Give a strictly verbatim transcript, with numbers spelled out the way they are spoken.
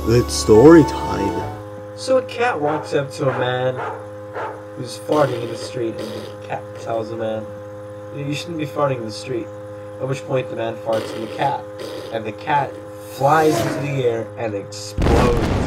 It's story time. So a cat walks up to a man who's farting in the street, and the cat tells the man, "You know, you shouldn't be farting in the street." At which point the man farts in the cat, and the cat flies into the air and explodes.